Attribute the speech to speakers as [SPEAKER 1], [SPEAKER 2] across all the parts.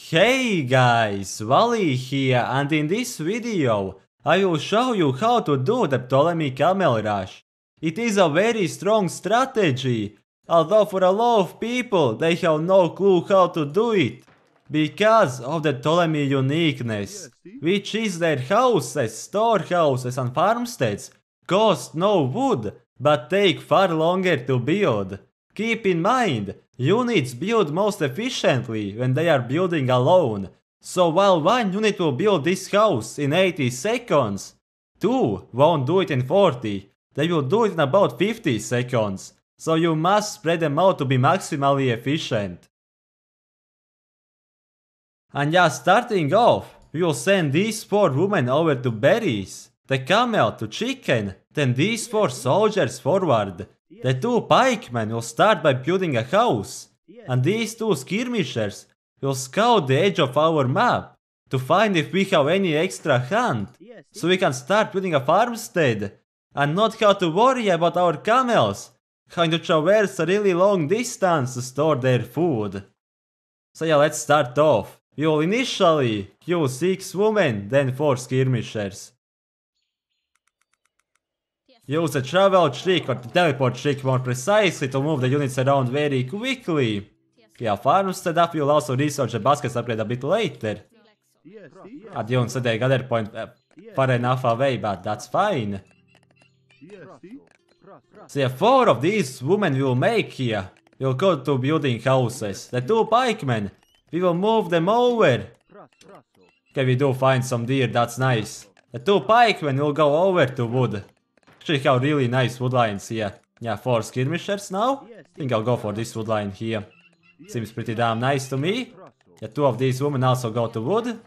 [SPEAKER 1] Hey guys, Vali here, and in this video, I will show you how to do the Ptolemy Camel Rush. It is a very strong strategy, although for a lot of people they have no clue how to do it, because of the Ptolemy uniqueness, which is their houses, storehouses and farmsteads cost no wood, but take far longer to build. Keep in mind, units build most efficiently when they are building alone, so while one unit will build this house in 80 seconds, two won't do it in 40, they will do it in about 50 seconds, so you must spread them out to be maximally efficient. And just starting off, we will send these 4 women over to berries, the camel to chicken, then these 4 soldiers forward. The 2 pikemen will start by building a house, and these 2 skirmishers will scout the edge of our map to find if we have any extra hunt, so we can start building a farmstead and not have to worry about our camels having to traverse a really long distance to store their food. So yeah, let's start off. We will initially kill 6 women, then 4 skirmishers. Use the travel trick or the teleport trick more precisely to move the units around very quickly. Yeah, farmstead up, we will also research the baskets upgrade a bit later. I didn't see the other point far enough away, but that's fine. So yeah, 4 of these women we will make here. We will go to building houses. The 2 pikemen, we will move them over. Okay, we do find some deer, that's nice. The 2 pikemen will go over to wood. Actually have really nice woodlines here. Yeah, 4 skirmishers now. I think I'll go for this woodline here. Seems pretty damn nice to me. Yeah, 2 of these women also go to wood.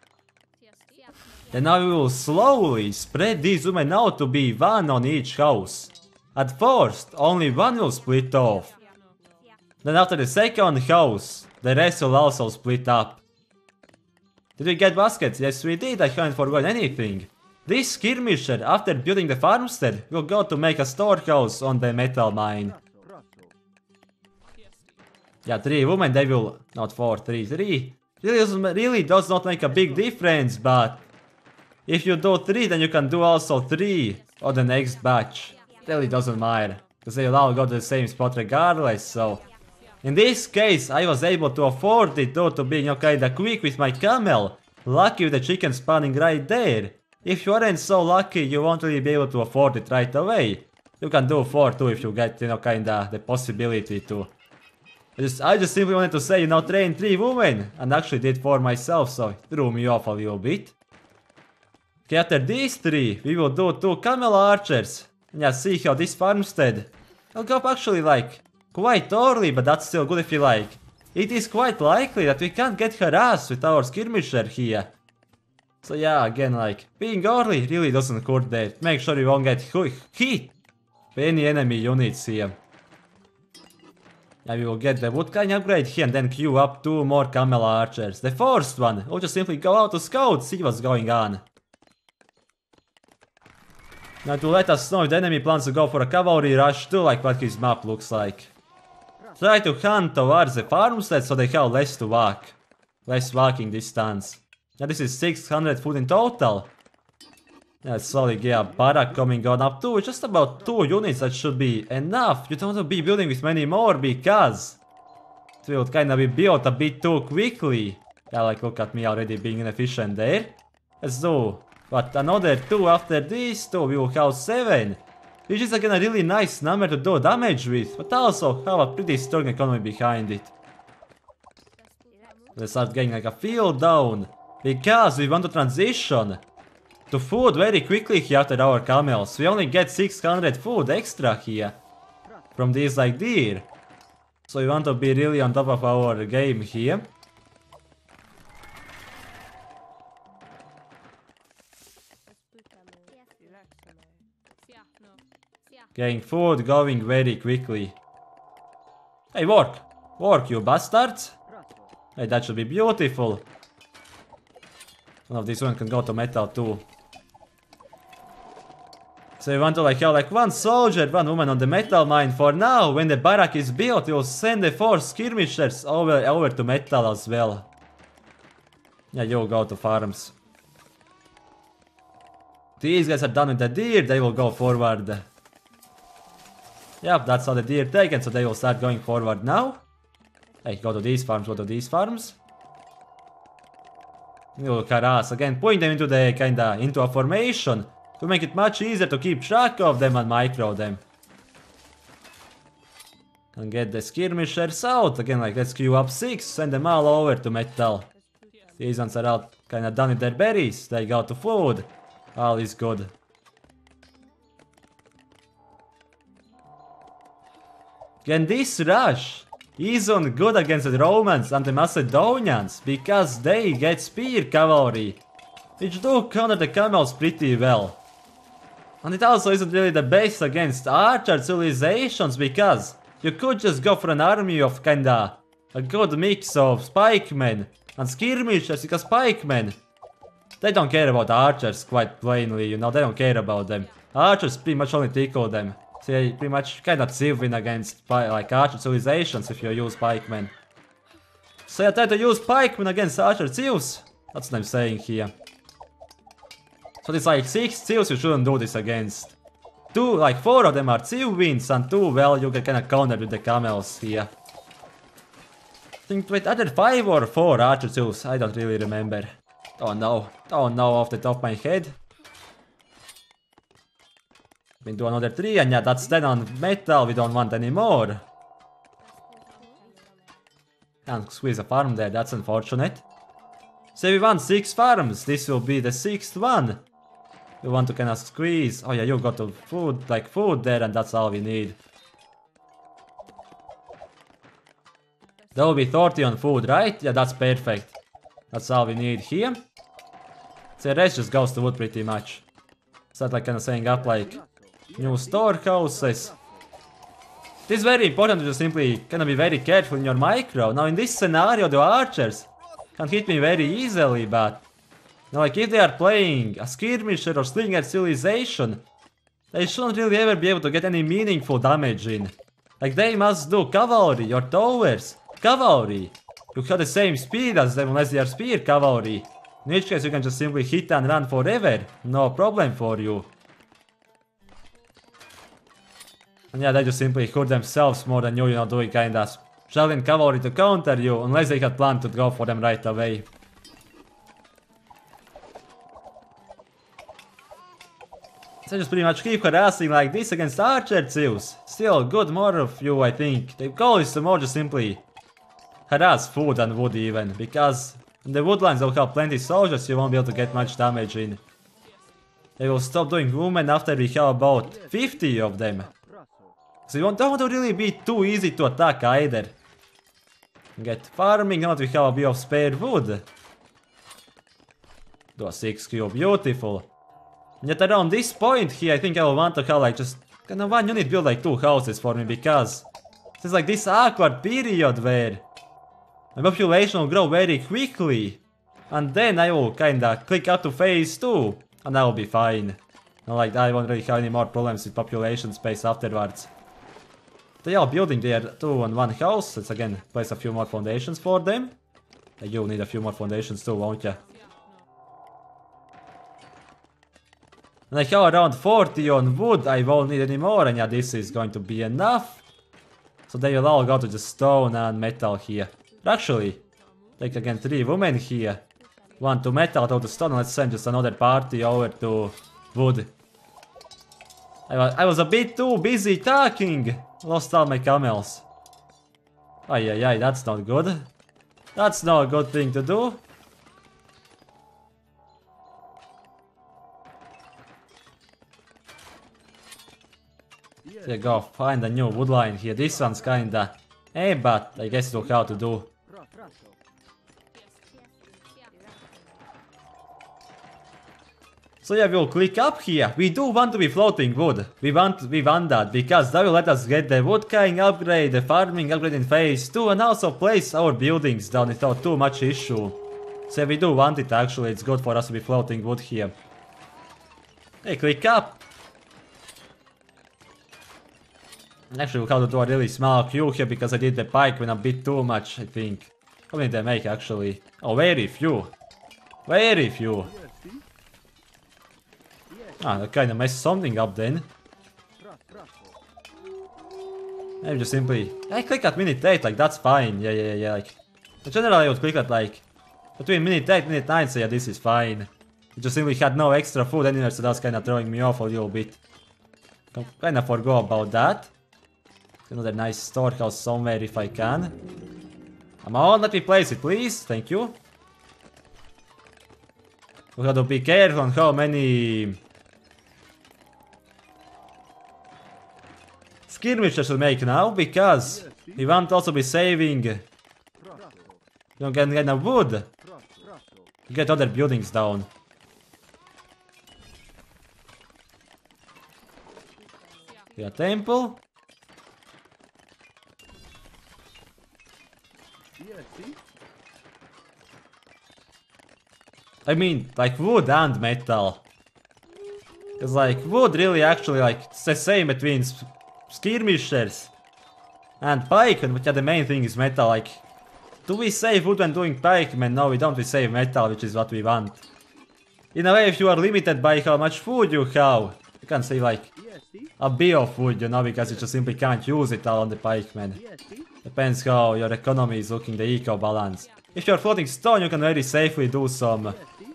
[SPEAKER 1] Then now we will slowly spread these women out to be 1 on each house. At first, only 1 will split off. Then after the second house, the rest will also split up. Did we get baskets? Yes, we did. I haven't forgotten anything. This skirmisher, after building the farmstead, will go to make a storehouse on the metal mine. Yeah, 3 women, they will... not 4, 3. Really does not make a big difference, but... if you do 3, then you can do also 3 on the next batch. It really doesn't matter, because they will all go to the same spot regardless, so... in this case, I was able to afford it due to being kinda quick with my camel. Lucky with the chicken spawning right there. If you aren't so lucky, you won't really be able to afford it right away. You can do 4 too if you get, kinda the possibility to. I just simply wanted to say, train 3 women, and actually did 4 myself, so it threw me off a little bit. Okay, after these 3, we will do 2 Camel Archers. And yeah, see how this farmstead. I'll go up actually quite early, but that's still good if you like. It is quite likely that we can't get harassed with our skirmisher here. So yeah, again, being early really doesn't hurt there. Make sure you won't get hit by any enemy units here. Yeah, we will get the Woodcutting upgrade here and then queue up 2 more Camel Archers. The first one will just simply go out to scout, see what's going on. Now to let us know if the enemy plans to go for a cavalry rush too, like what his map looks like. Try to hunt towards the farmstead so they have less to walk. Less walking distance. Now this is 600 foot in total. Yeah, slowly get a Barrack coming on up too. Just about 2 units, that should be enough. You don't want to be building with many more because it will kinda be built a bit too quickly. Yeah, look at me already being inefficient there. Let's do, another 2 after these 2, we will have 7. Which is again a really nice number to do damage with, but also have a pretty strong economy behind it. Let's start getting a field down. Because we want to transition to food very quickly here after our camels. We only get 600 food extra here from these deer. So we want to be really on top of our game here. Getting food going very quickly. Hey, work! Work, you bastards! Hey, that should be beautiful. One of these ones can go to metal too. So we want to have 1 soldier, 1 woman on the metal mine for now. When the barrack is built, we will send the 4 skirmishers over to metal as well. Yeah, you go to farms. These guys are done with the deer, they will go forward. Yep, that's how the deer taken, so they will start going forward now. Hey, go to these farms, go to these farms. You will harass again, point them into the into a formation to make it much easier to keep track of them and micro them. And get the skirmishers out again, like let's queue up 6, send them all over to metal. These ones are all kinda done with their berries, they go to food. All is good. Again, this rush isn't good against the Romans and the Macedonians because they get spear cavalry, which do counter the camels pretty well. And it also isn't really the best against archer civilizations because you could just go for an army of kinda a good mix of spikemen and skirmishers because spikemen, they don't care about archers quite plainly, you know, they don't care about them. Archers pretty much only tickle them. So you pretty much cannot win against like archer civilizations if you use pikemen. So I try to use pikemen against archer civs. That's what I'm saying here. So it's like 6 civs you shouldn't do this against. 4 of them are civ wins and 2, well, you can kinda counter with the camels here. I think with either 5 or 4 archer civs, I don't really remember. Oh no, off the top of my head. We do another 3 and yeah, that's 10 on metal, we don't want any more. Can't squeeze a farm there, that's unfortunate. So we want 6 farms, this will be the 6th one. We want to kinda squeeze, oh yeah, you got to food there and that's all we need. That will be 30 on food, right? Yeah, that's perfect. That's all we need here. So the rest just goes to wood pretty much. Start like kinda setting up like new storehouses. It is very important to just simply kinda be very careful in your micro. Now in this scenario the archers can hit me very easily, but you know, like if they are playing a skirmisher or slinger civilization, they shouldn't really ever be able to get any meaningful damage in. Like they must do cavalry or towers. Cavalry! You have the same speed as them unless they are spear cavalry. In which case you can just simply hit and run forever. No problem for you. And yeah, they just simply hurt themselves more than you know, doing kinda struggling cavalry to counter you, unless they had planned to go for them right away. So just pretty much keep harassing like this against archer civs. Still, good more of you, I think. The goal is to more just simply harass food and wood even, because in the woodlines they'll have plenty soldiers, you won't be able to get much damage in. They will stop doing women after we have about 50 of them. So you don't want to really be too easy to attack either. Get farming, now that we have a bit of spare wood. Do a 6 cube, beautiful. And yet around this point here, I think I will want to have like just kinda one unit build like 2 houses for me, because it's like this awkward period where my population will grow very quickly. And then I will kinda click out to phase 2 and I will be fine. And like I won't really have any more problems with population space afterwards. They are building their 2 and 1 house. Let's again place a few more foundations for them. You'll need a few more foundations too, won't ya? And I have around 40 on wood, I won't need any more, and yeah, this is going to be enough. So they will all go to just stone and metal here. Actually, take again 3 women here. 1 to metal, 2 to stone, and let's send just another party over to wood. I was a bit too busy talking. Lost all my camels. Ay, that's not good. That's not a good thing to do. There go, find a new woodline here. This one's kinda but I guess it'll have to do. So yeah, we'll click up here. We do want to be floating wood. We want that because that will let us get the woodcutting upgrade, the farming upgrade in phase 2, and also place our buildings down without too much issue. So yeah, we do want it actually. It's good for us to be floating wood here. Hey, click up. Actually, we'll have to do a really small queue here because I did the pike when a bit too much, I think. How many did I make actually? Oh, very few. Very few. Ah, that kinda messed something up then. Maybe just simply... I click at minute 8, like that's fine. Yeah, like... Generally I would click at like... Between minute 8 and minute 9, so yeah, this is fine. It just simply had no extra food anywhere, so that's kinda throwing me off a little bit. Kinda forgot about that. Another nice storehouse somewhere if I can. Come on, let me place it, please. Thank you. We have to be careful on how many... Skirmishers we make now, because we want to also be saving... You don't get enough wood. You get other buildings down. Yeah, temple. I mean, like wood and metal. Cause like wood really actually like it's the same between skirmishers and pikemen, but yeah, the main thing is metal. Like, do we save wood when doing pikemen? No, we don't. We save metal, which is what we want. In a way, if you are limited by how much food you have, you can save like a bit of food, you know, because you just simply can't use it all on the pikemen. Depends how your economy is looking, the eco balance. If you're floating stone, you can very safely do some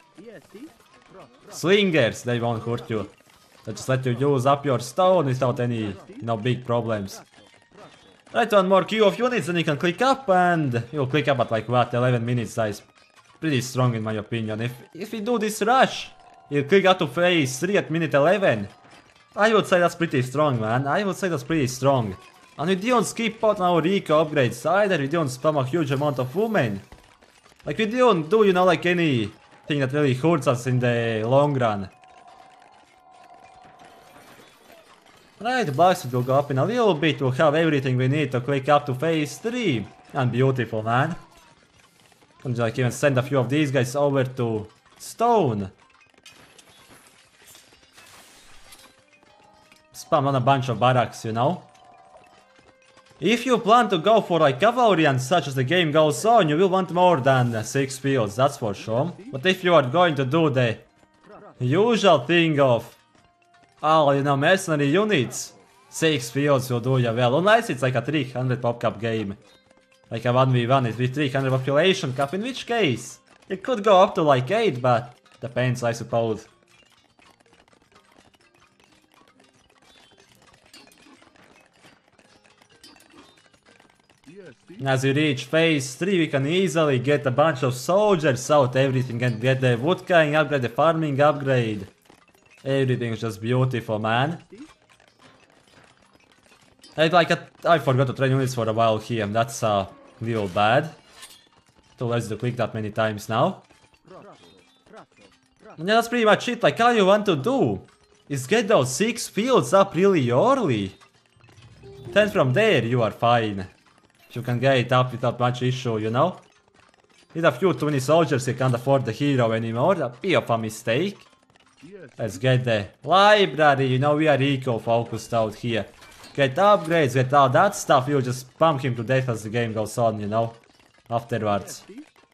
[SPEAKER 1] slingers, they won't hurt you. They just let you use up your stone without any, you know, big problems. Right, one more queue of units, then you can click up, and you'll click up at like what, 11 minutes, that is pretty strong in my opinion. If we do this rush, you'll click up to phase 3 at minute 11. I would say that's pretty strong, man. I would say that's pretty strong. And we didn't skip out on our eco upgrades either, we didn't spam a huge amount of women. Like we didn't do, you know, like anything that really hurts us in the long run. Right, the blacksmith will go up in a little bit, we'll have everything we need to click up to phase 3. And beautiful, man. And like even send a few of these guys over to stone. Spam on a bunch of barracks, you know. If you plan to go for like cavalry and such as the game goes on, you will want more than 6 fields, that's for sure. But if you are going to do the usual thing of all, you know, mercenary units, 6 fields will do you well. Unless it's like a 300 pop cap game. Like a 1v1 is with 300 population cap, in which case it could go up to like 8, but depends, I suppose. As we reach phase 3, we can easily get a bunch of soldiers out, everything, and get the woodcutting upgrade, the farming upgrade. Everything is just beautiful, man. I forgot to train units for a while here, and that's a little bad. Too lazy to click that many times now. And yeah, that's pretty much it. Like, all you want to do is get those 6 fields up really early. Then from there, you are fine. You can get it up without much issue, you know? With a few too many soldiers, you can't afford the hero anymore. A bit of a mistake. Let's get the library, you know, we are eco-focused out here. Get upgrades, get all that stuff, you'll just pump him to death as the game goes on, you know? Afterwards.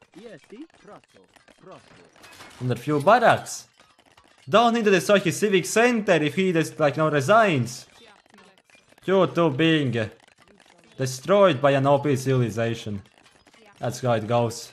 [SPEAKER 1] And a few barracks. Don't need to destroy his civic center if he just, like, no resigns. You two being destroyed by an OP civilization. That's how it goes.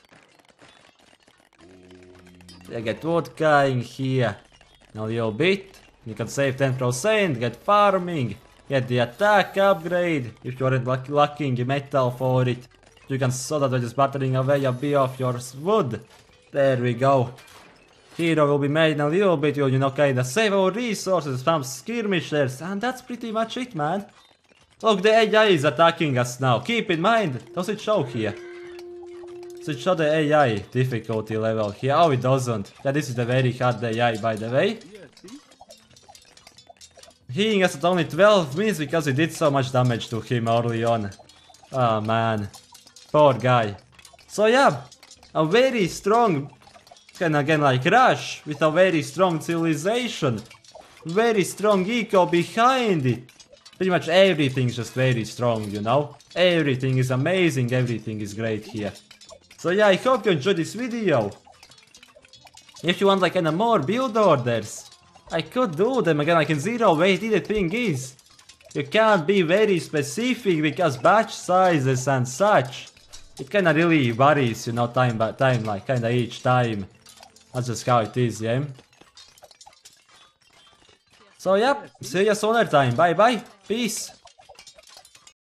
[SPEAKER 1] Yeah, get woodcutting here. A little bit. You can save 10%, get farming, get the attack upgrade. If you aren't lacking metal for it, you can sort of just battering away a bit of your wood. There we go. Hero will be made in a little bit, you know, kinda save our resources from skirmishers, and that's pretty much it, man. Look, the AI is attacking us now. Keep in mind, does it show here? Does it show the AI difficulty level here? Oh, it doesn't. Yeah, this is the very hard AI, by the way. Healing us at only 12 minutes because we did so much damage to him early on. Oh, man. Poor guy. So yeah, a very strong, and again like rush, with a very strong civilization. Very strong eco behind it. Pretty much everything's just very strong, you know? Everything is amazing, everything is great here. So yeah, I hope you enjoyed this video. If you want like kinda more build orders, I could do them again like in zero wait. The thing is, you can't be very specific because batch sizes and such. It kinda really varies, you know, time by time, like kinda each time. That's just how it is, yeah? So yep, see you soon time. Bye bye, peace.